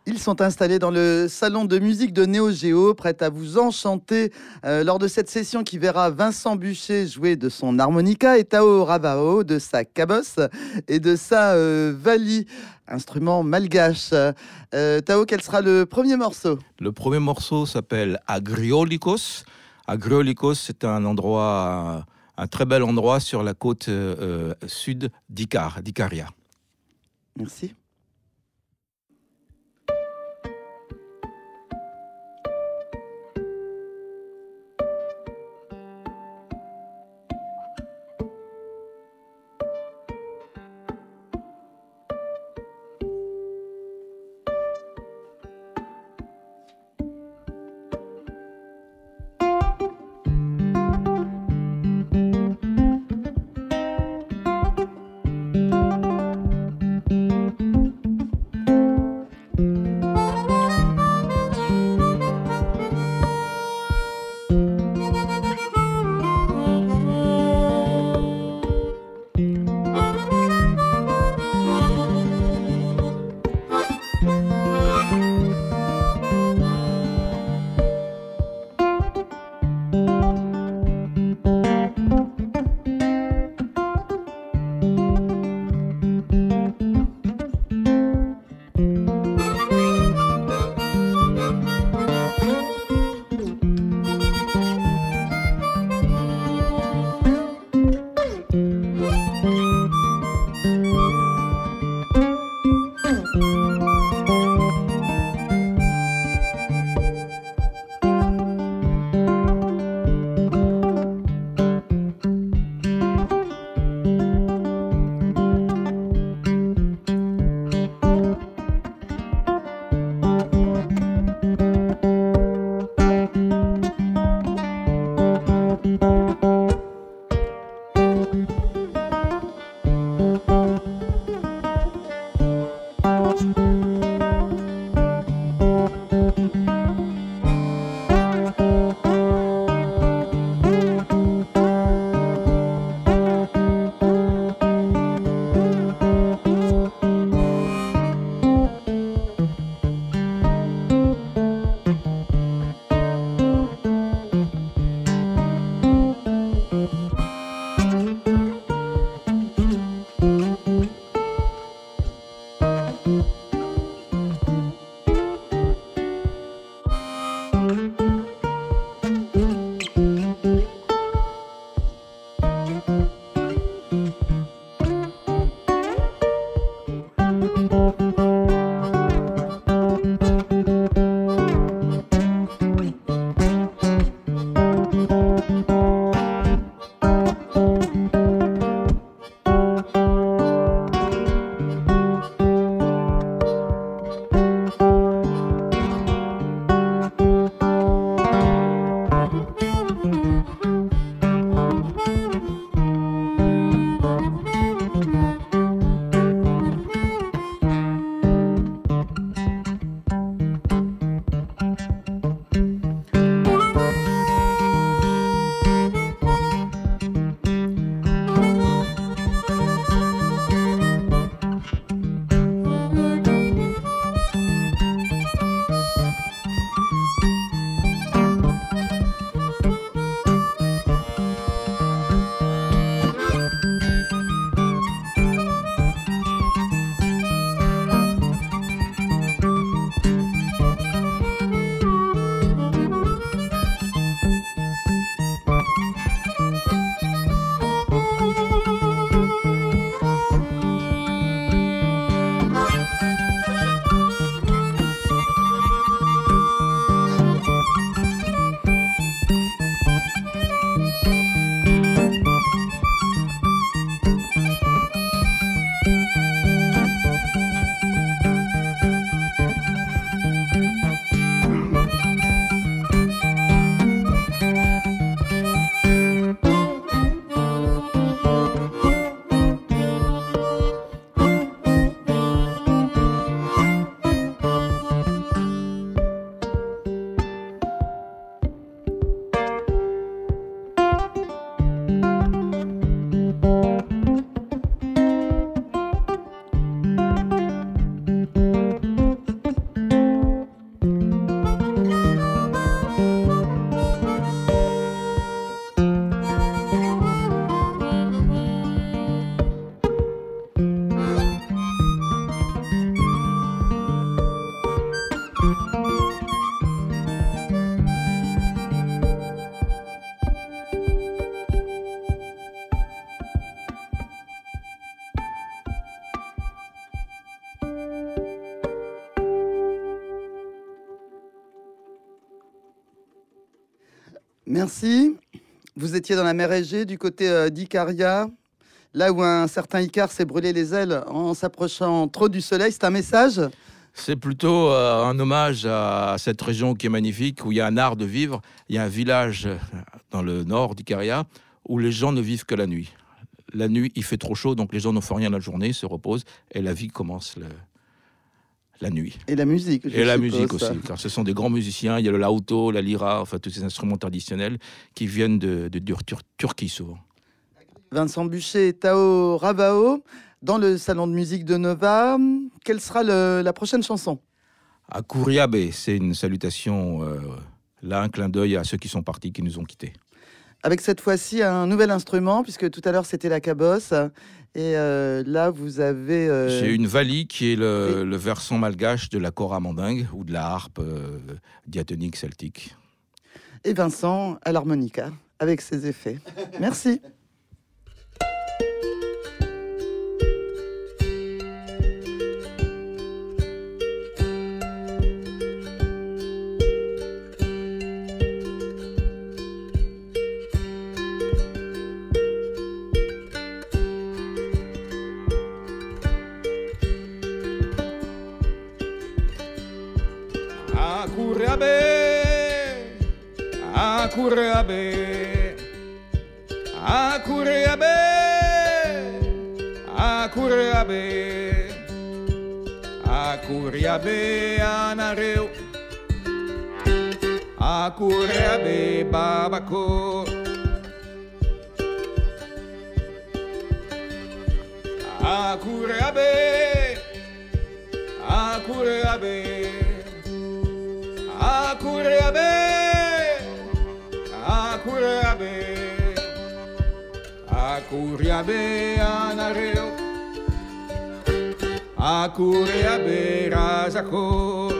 Ils sont installés dans le salon de musique de Néo Géo, prêts à vous enchanter lors de cette session qui verra Vincent Bucher jouer de son harmonica et Tao Rabao de sa cabosse et de sa vali, instrument malgache. Tao, quel sera le premier morceau? Le premier morceau s'appelle Agriolikos. Agriolikos, c'est un endroit, un très bel endroit sur la côte sud d'Ikaria. Merci. Merci. Vous étiez dans la mer Égée, du côté d'Icaria, là où un certain Icare s'est brûlé les ailes en s'approchant trop du soleil. C'est un message? C'est plutôt un hommage à cette région qui est magnifique, où il y a un art de vivre. Il y a un village dans le nord d'Icaria où les gens ne vivent que la nuit. La nuit, il fait trop chaud, donc les gens ne font rien la journée, se reposent, et la vie commence la nuit. Et la musique. Et la musique aussi, car ce sont des grands musiciens. Il y a le lauto, la lyra, enfin tous ces instruments traditionnels qui viennent de Turquie souvent. Vincent Buchet et Tao Ravao, dans le salon de musique de Nova. Quelle sera la prochaine chanson? Akuriabe, c'est une salutation, là un clin d'œil à ceux qui sont partis, qui nous ont quittés. Avec cette fois-ci un nouvel instrument, puisque tout à l'heure c'était la cabosse. Et là, vous avez... J'ai une vali qui est le versant malgache de la kora mandingue ou de la harpe diatonique celtique. Et Vincent à l'harmonica, avec ses effets. Merci. Akuriabe, Akuriabe, Akuriabe, Akuriabe anareu, Akuriabe babako, Akuriabe, Akuriabe, Akuriabe. Akuriabe anareo, Akuriabe razako.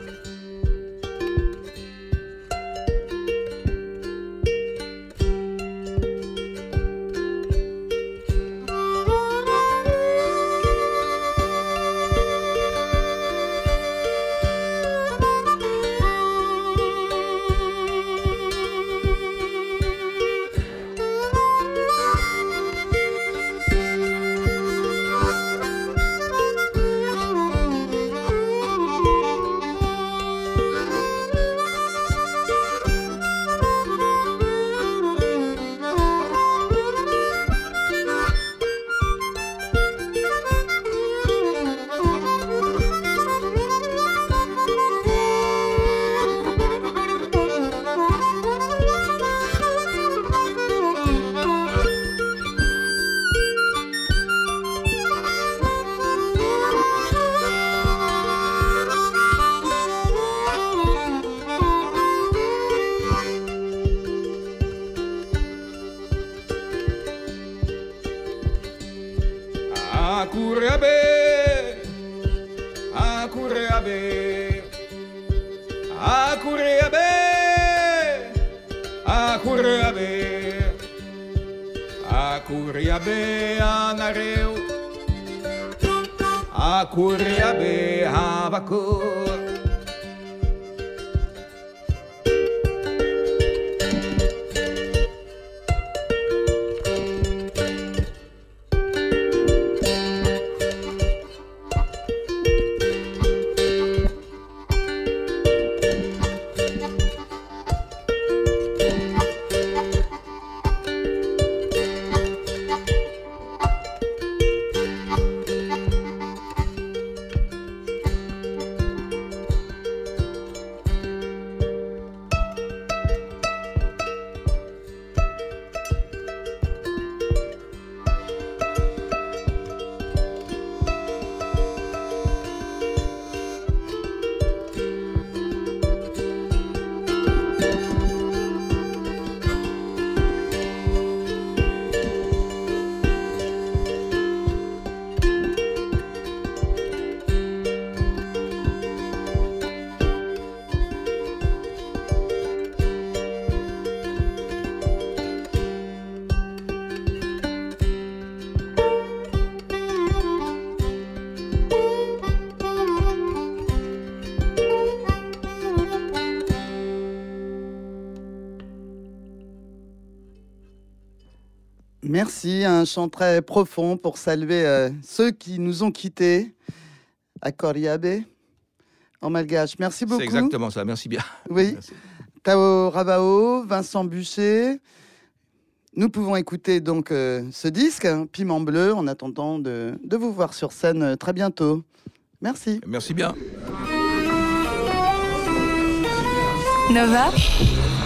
Akuriabe, Akuriabe, Akuriabe, Akuriabe, Akuriabe anareu, Akuriabe havakur. Merci, un chant très profond pour saluer ceux qui nous ont quittés. Akoriabe, en malgache. Merci beaucoup. C'est exactement ça, merci bien. Oui, Merci. Tao Ravao, Vincent Bucher. Nous pouvons écouter donc ce disque, Piment Bleu, en attendant de vous voir sur scène très bientôt. Merci. Merci bien. Nova